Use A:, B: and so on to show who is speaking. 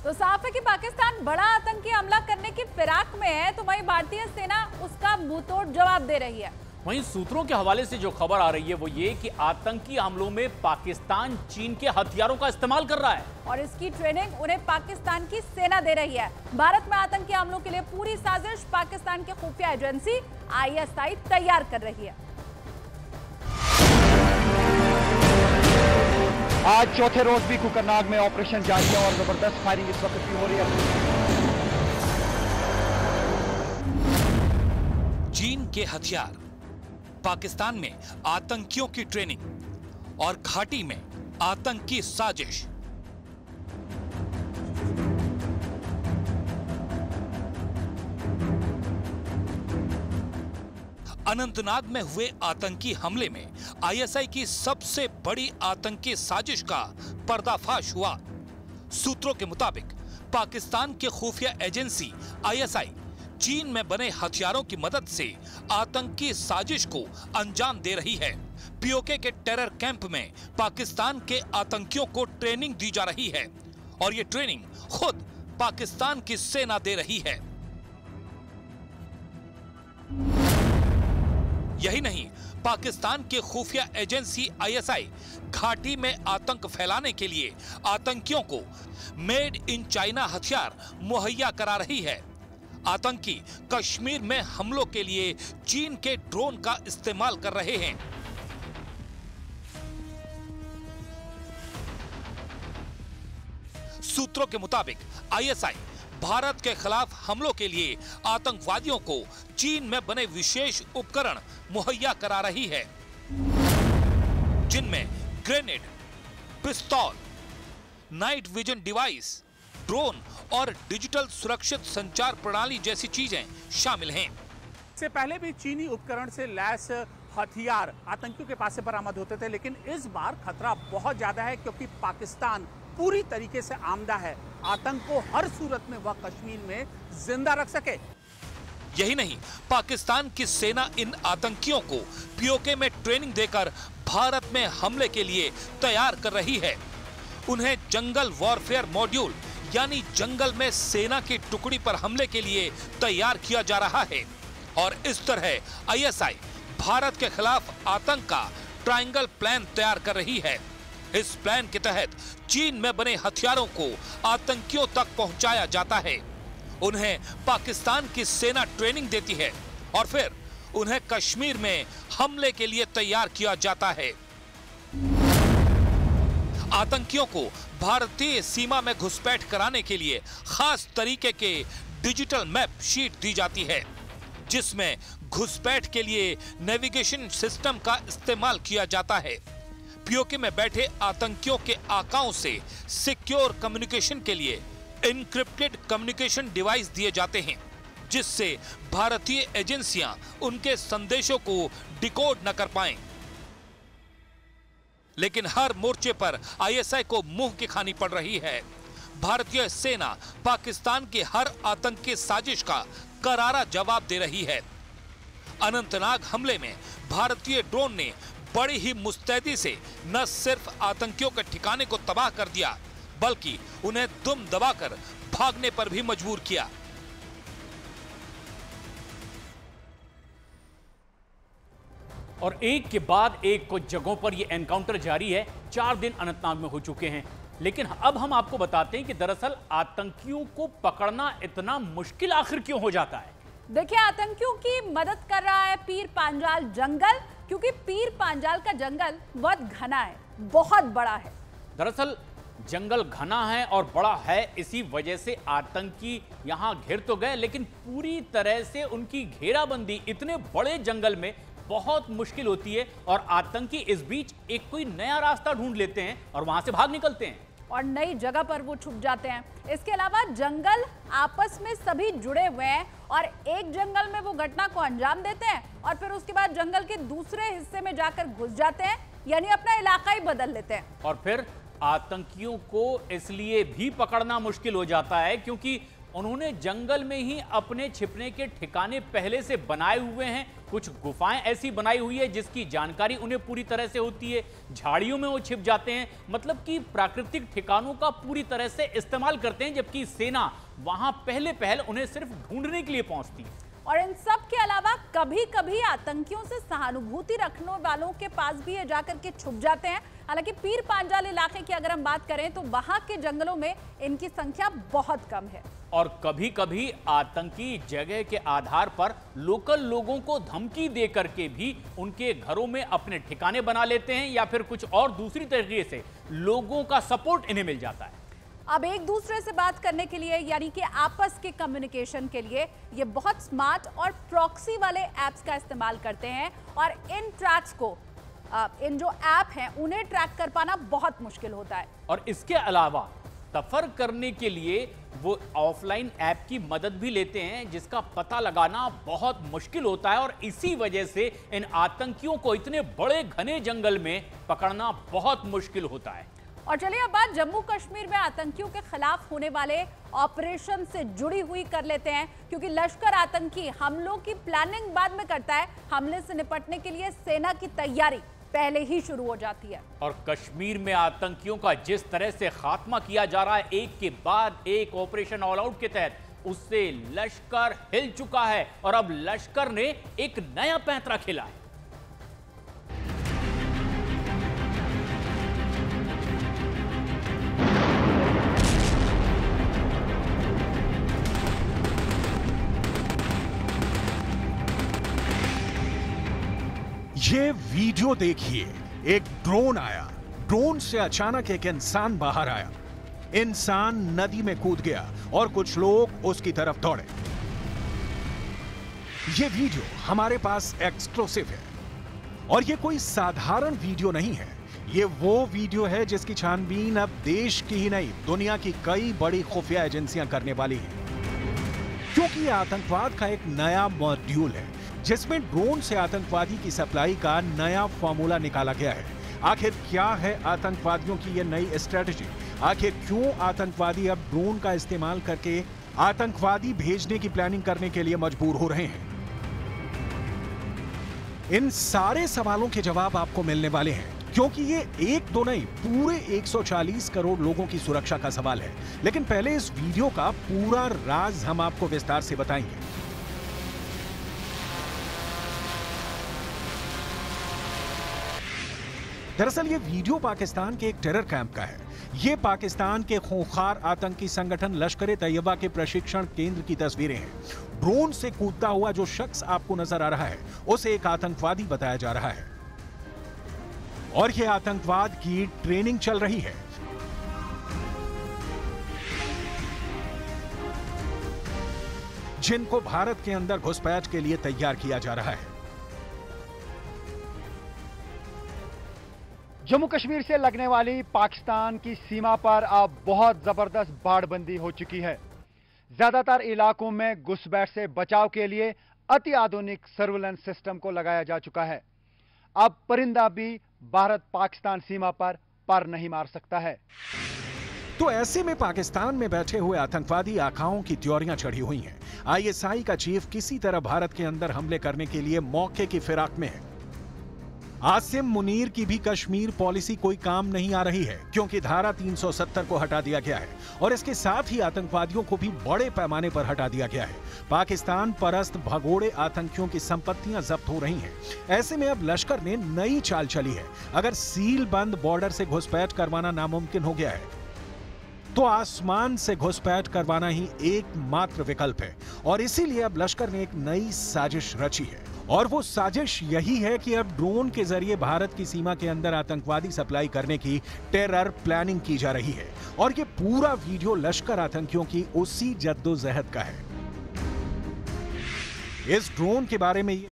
A: तो साफ है कि पाकिस्तान बड़ा आतंकी हमला करने की फिराक में है, तो वहीं भारतीय सेना उसका मुंहतोड़ जवाब दे रही है।
B: वहीं सूत्रों के हवाले से जो खबर आ रही है वो ये कि आतंकी हमलों में पाकिस्तान चीन के हथियारों का इस्तेमाल कर रहा है
A: और इसकी ट्रेनिंग उन्हें पाकिस्तान की सेना दे रही है। भारत में आतंकी हमलों के लिए पूरी साजिश पाकिस्तान की खुफिया एजेंसी ISI तैयार कर रही है।
C: आज चौथे रोज भी कुकरनाग में ऑपरेशन जारी है और जबरदस्त फायरिंग इस वक्त भी हो रही है।
D: चीन के हथियार, पाकिस्तान में आतंकियों की ट्रेनिंग और घाटी में आतंकी साजिश। अनंतनाग में हुए आतंकी हमले में ISI की सबसे बड़ी आतंकी साजिश का पर्दाफाश हुआ। सूत्रों के मुताबिक पाकिस्तान के खुफिया एजेंसी ISI चीन में बने हथियारों की मदद से आतंकी साजिश को अंजाम दे रही है। POK के टेरर कैंप में पाकिस्तान के आतंकियों को ट्रेनिंग दी जा रही है और ये ट्रेनिंग खुद पाकिस्तान की सेना दे रही है। यही नहीं, पाकिस्तान के खुफिया एजेंसी ISI घाटी में आतंक फैलाने के लिए आतंकियों को मेड इन चाइना हथियार मुहैया करा रही है। आतंकी कश्मीर में हमलों के लिए चीन के ड्रोन का इस्तेमाल कर रहे हैं। सूत्रों के मुताबिक ISI भारत के खिलाफ हमलों के लिए आतंकवादियों को चीन में बने विशेष उपकरण मुहैया करा रही है, जिनमें ग्रेनेड, पिस्तौल, नाइट विजन डिवाइस, ड्रोन और डिजिटल सुरक्षित संचार प्रणाली जैसी चीजें शामिल हैं।
E: इससे पहले भी चीनी उपकरण से लैस हथियार आतंकियों के पास से बरामद होते थे, लेकिन इस बार खतरा बहुत ज्यादा है क्योंकि पाकिस्तान पूरी तरीके से आमदा है आतंक को हर सूरत में वह कश्मीर में जिंदा रख सके।
D: यही नहीं, पाकिस्तान की सेना इन आतंकियों को POK में ट्रेनिंग देकर भारत में हमले के लिए तैयार कर रही है। उन्हें जंगल वॉरफेयर मॉड्यूल यानी जंगल में सेना की टुकड़ी पर हमले के लिए तैयार किया जा रहा है और इस तरह ISI भारत के खिलाफ आतंक का ट्रायंगल प्लान तैयार कर रही है। इस प्लान के तहत चीन में बने हथियारों को आतंकियों तक पहुंचाया जाता है, उन्हें पाकिस्तान की सेना ट्रेनिंग देती है और फिर उन्हें कश्मीर में हमले के लिए तैयार किया जाता है। आतंकियों को भारतीय सीमा में घुसपैठ कराने के लिए खास तरीके के डिजिटल मैप शीट दी जाती है, जिसमें घुसपैठ के लिए नेविगेशन सिस्टम का इस्तेमाल किया जाता है। POK में बैठे आतंकियों के आकाओं से सिक्योर कम्युनिकेशन के लिए एन्क्रिप्टेड कम्युनिकेशन डिवाइस दिए जाते हैं, जिससे भारतीय एजेंसियां उनके संदेशों को डिकोड न कर पाएं। लेकिन हर मोर्चे पर ISI को मुंह की खानी पड़ रही है। भारतीय सेना पाकिस्तान की हर आतंकी साजिश का करारा जवाब दे रही है। अनंतनाग हमले में भारतीय ड्रोन ने बड़ी ही मुस्तैदी से न सिर्फ आतंकियों के ठिकाने को तबाह कर दिया, बल्कि उन्हें दुम दबाकर भागने पर भी मजबूर किया।
B: और एक के बाद एक कुछ जगहों पर यह एनकाउंटर जारी है। 4 दिन अनंतनाग में हो चुके हैं, लेकिन अब हम आपको बताते हैं कि दरअसल आतंकियों को पकड़ना इतना मुश्किल आखिर क्यों हो जाता है।
A: देखिए, आतंकियों की मदद कर रहा है पीर पांजाल जंगल, क्योंकि पीर पांजाल का जंगल बहुत घना है, बहुत बड़ा है।
B: दरअसल जंगल घना है और बड़ा है, इसी वजह से आतंकी यहां घिर तो गए, लेकिन पूरी तरह से उनकी घेराबंदी इतने बड़े जंगल में बहुत मुश्किल होती है और आतंकी इस बीच एक कोई नया रास्ता ढूंढ लेते हैं और वहां से भाग निकलते हैं
A: और नई जगह पर वो छुप जाते हैं। इसके अलावा जंगल आपस में सभी जुड़े हुए हैं और एक जंगल में वो घटना को अंजाम देते हैं और फिर उसके बाद जंगल के दूसरे हिस्से में जाकर घुस जाते हैं, यानी अपना इलाका ही बदल लेते हैं।
B: और फिर आतंकियों को इसलिए भी पकड़ना मुश्किल हो जाता है क्योंकि उन्होंने जंगल में ही अपने छिपने के ठिकाने पहले से बनाए हुए हैं। कुछ गुफाएं ऐसी बनाई हुई है जिसकी जानकारी उन्हें पूरी तरह से होती है। झाड़ियों में वो छिप जाते हैं, मतलब कि प्राकृतिक ठिकानों का पूरी तरह से इस्तेमाल करते हैं, जबकि सेना वहां पहले पहल उन्हें सिर्फ ढूंढने के लिए पहुंचती है।
A: और इन सब के अलावा कभी कभी आतंकियों से सहानुभूति रखने वालों के पास भी ये जाकर के छुप जाते हैं। हालांकि पीर पांजाल इलाके की अगर हम बात करें तो वहां के जंगलों में इनकी संख्या बहुत कम है।
B: और कभी कभी आतंकी जगह के आधार पर लोकल लोगों को धमकी दे करके भी उनके घरों में अपने ठिकाने बना लेते हैं, या फिर कुछ और दूसरी तरीके से लोगों का सपोर्ट इन्हें मिल जाता है।
A: अब एक दूसरे से बात करने के लिए, यानी कि आपस के कम्युनिकेशन के लिए ये बहुत स्मार्ट और प्रॉक्सी वाले ऐप्स का इस्तेमाल करते हैं। और इन ट्रैक्स को, इन जो ऐप हैं उन्हें ट्रैक कर पाना बहुत मुश्किल होता है।
B: और इसके अलावा सफर करने के लिए वो ऑफलाइन ऐप की मदद भी लेते हैं, जिसका पता लगाना बहुत मुश्किल होता है। और इसी वजह से इन आतंकियों को इतने बड़े घने जंगल में पकड़ना बहुत मुश्किल होता है।
A: और चलिए अब बात जम्मू कश्मीर में आतंकियों के खिलाफ होने वाले ऑपरेशन से जुड़ी हुई कर लेते हैं, क्योंकि लश्कर आतंकी हमलों की प्लानिंग बाद में करता है, हमले से निपटने के लिए सेना की तैयारी पहले ही शुरू हो जाती है।
B: और कश्मीर में आतंकियों का जिस तरह से खात्मा किया जा रहा है, एक के बाद एक ऑपरेशन ऑल आउट के तहत, उससे लश्कर हिल चुका है। और अब लश्कर ने एक नया पैंतरा खेला है।
F: ये वीडियो देखिए, एक ड्रोन आया, ड्रोन से अचानक एक इंसान बाहर आया। इंसान नदी में कूद गया और कुछ लोग उसकी तरफ दौड़े। ये वीडियो हमारे पास एक्सक्लूसिव है और ये कोई साधारण वीडियो नहीं है। ये वो वीडियो है जिसकी छानबीन अब देश की ही नहीं, दुनिया की कई बड़ी खुफिया एजेंसियां करने वाली हैं, क्योंकि ये आतंकवाद का एक नया मॉड्यूल है जिसमें ड्रोन से आतंकवादी की सप्लाई का नया फॉर्मूला निकाला गया है। आखिर क्या है आतंकवादियों की ये नई स्ट्रेटजी? आखिर क्यों आतंकवादी अब ड्रोन का इस्तेमाल करके आतंकवादी भेजने की प्लानिंग करने के लिए मजबूर हो रहे हैं? इन सारे सवालों के जवाब आपको मिलने वाले हैं, क्योंकि ये एक दो नहीं, पूरे 140 करोड़ लोगों की सुरक्षा का सवाल है। लेकिन पहले इस वीडियो का पूरा राज हम आपको विस्तार से बताएंगे। दरअसल ये वीडियो पाकिस्तान के एक टेरर कैंप का है। ये पाकिस्तान के खूंखार आतंकी संगठन लश्कर-ए-तैयबा के प्रशिक्षण केंद्र की तस्वीरें हैं। ड्रोन से कूदता हुआ जो शख्स आपको नजर आ रहा है, उसे एक आतंकवादी बताया जा रहा है और यह आतंकवाद की ट्रेनिंग चल रही है। जिनको भारत के अंदर घुसपैठ के लिए तैयार किया जा रहा है।
C: जम्मू कश्मीर से लगने वाली पाकिस्तान की सीमा पर अब बहुत जबरदस्त बाड़बंदी हो चुकी है। ज्यादातर इलाकों में घुसपैठ से बचाव के लिए अति आधुनिक सर्विलेंस सिस्टम को लगाया जा चुका है। अब परिंदा भी भारत पाकिस्तान सीमा पर नहीं मार सकता है।
F: तो ऐसे में पाकिस्तान में बैठे हुए आतंकवादी आकाओं की त्योरियां चढ़ी हुई हैं। आईएसआई का चीफ किसी तरह भारत के अंदर हमले करने के लिए मौके की फिराक में है। आसिम मुनीर की भी कश्मीर पॉलिसी कोई काम नहीं आ रही है, क्योंकि धारा 370 को हटा दिया गया है और इसके साथ ही आतंकवादियों को भी बड़े पैमाने पर हटा दिया गया है। पाकिस्तान परस्त भगोड़े आतंकियों की संपत्तियां जब्त हो रही हैं। ऐसे में अब लश्कर ने नई चाल चली है। अगर सील बंद बॉर्डर से घुसपैठ करवाना नामुमकिन हो गया है, तो आसमान से घुसपैठ करवाना ही एकमात्र विकल्प है। और इसीलिए अब लश्कर ने एक नई साजिश रची है, और वो साजिश यही है कि अब ड्रोन के जरिए भारत की सीमा के अंदर आतंकवादी सप्लाई करने की टेरर प्लानिंग की जा रही है। और ये पूरा वीडियो लश्कर आतंकियों की उसी जद्दोजहद का है। इस ड्रोन के बारे में